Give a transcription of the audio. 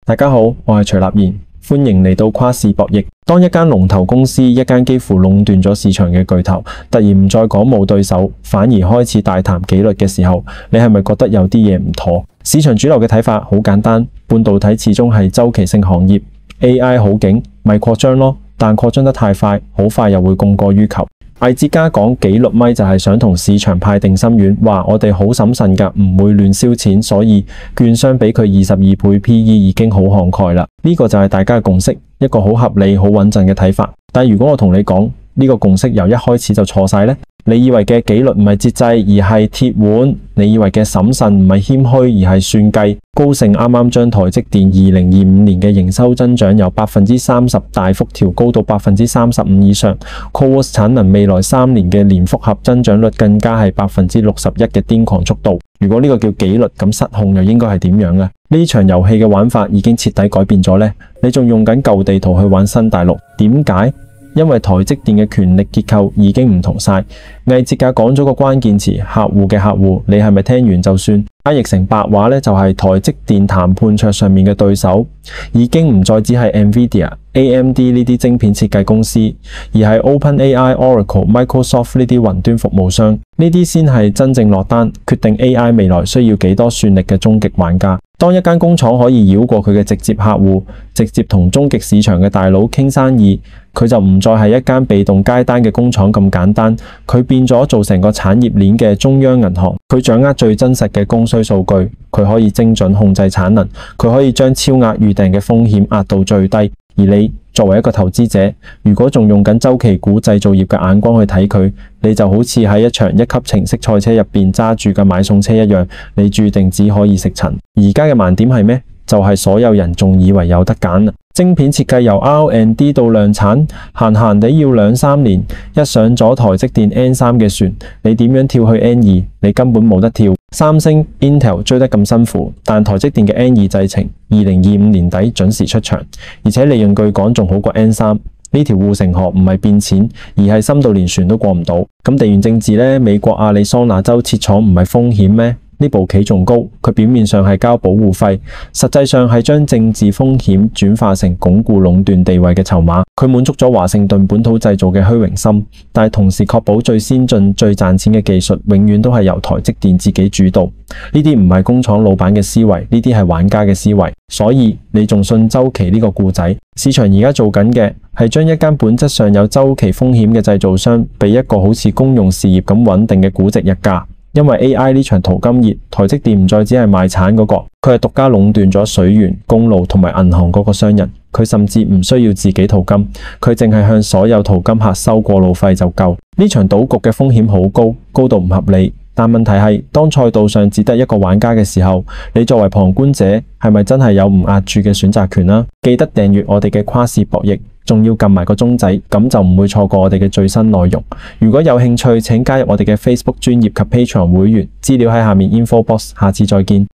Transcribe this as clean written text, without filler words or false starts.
大家好，我係徐立賢，歡迎嚟到跨市博弈。當一間龍頭公司，一間幾乎壟斷咗市場嘅巨頭，突然唔再講冇對手，反而開始大談紀律嘅時候，你係咪覺得有啲嘢唔妥？市場主流嘅睇法好簡單，半導體始終係周期性行業 ，AI 好勁，咪擴張咯，但擴張得太快，好快又會供過於求。魏哲家講紀律咪就係想同市場派定心丸，話我哋好審慎㗎，唔會亂燒錢，所以券商俾佢22倍 PE 已經好慷慨啦。呢個就係大家嘅共識，一個好合理、好穩陣嘅睇法。但如果我同你講呢個共識由一開始就錯晒呢？你以為嘅紀律唔係節制，而係鐵腕；你以為嘅審慎唔係謙虛，而係算計。高盛啱啱將台積電2025年嘅營收增長由30%大幅調高到35%以上 ，CoWoS 產能未來3年嘅年複合增長率更加係61%嘅癲狂速度。如果呢個叫紀律，咁失控又應該係點樣呢？呢場遊戲嘅玩法已經徹底改變咗呢？你仲用緊舊地圖去玩新大陸？點解？因為台積電嘅權力結構已經唔同晒。魏哲家講咗個關鍵詞，客戶嘅客戶，你係咪聽完就算？翻譯成白話呢，就係台積電談判桌上面嘅對手，已經唔再只係 NVIDIA、AMD 呢啲晶片設計公司，而係 OpenAI、Oracle、Microsoft 呢啲雲端服務商，呢啲先係真正落單，決定 AI 未來需要幾多算力嘅終極玩家。當一間工廠可以繞過佢嘅直接客戶，直接同終極市場嘅大佬傾生意，佢就唔再係一間被動接單嘅工廠咁簡單，佢變咗做成個產業鏈嘅中央銀行。佢掌握最真實嘅供需數據，佢可以精準控制產能，佢可以將超額預訂嘅風險壓到最低。而你作為一個投資者，如果仲用緊周期股製造業嘅眼光去睇佢，你就好似喺一場一級程式賽車入邊揸住嘅買餸車一樣，你注定只可以食塵。而家嘅盲點係咩？就係所有人仲以為有得揀啦。晶片設計由 R&D 到量產，閒閒地要2-3年。一上咗台積電 N3 嘅船，你點樣跳去 N2？你根本冇得跳。三星、Intel 追得咁辛苦，但台積電嘅 N2 製程2025年底準時出場，而且利潤據講仲好過 N3。呢條護城河唔係變錢，而係深到連船都過唔到。咁地緣政治呢？美國亞利桑那州設廠唔係風險咩？呢步棋仲高，佢表面上係交保護費，實際上係將政治風險轉化成鞏固壟斷地位嘅籌碼。佢滿足咗華盛頓本土製造嘅虛榮心，但係同時確保最先進、最賺錢嘅技術永遠都係由台積電自己主導。呢啲唔係工廠老闆嘅思維，呢啲係玩家嘅思維。所以你仲信周期呢個故仔？市場而家做緊嘅係將一間本質上有周期風險嘅製造商，俾一個好似公用事業咁穩定嘅估值溢價。因為 AI 呢場淘金熱，台積電唔再只係賣產嗰個，佢係獨家壟斷咗水源、公路同埋銀行嗰個商人。佢甚至唔需要自己淘金，佢淨係向所有淘金客收過路費就夠。呢場賭局嘅風險好高，高到唔合理。但問題係，當賽道上只得一個玩家嘅時候，你作為旁觀者，係咪真係有唔壓住嘅選擇權啦？記得訂閱我哋嘅跨市博弈，仲要撳埋個鐘仔，咁就唔會錯過我哋嘅最新內容。如果有興趣，請加入我哋嘅 Facebook 專頁及 Patreon 會員，資料喺下面 info box。下次再見。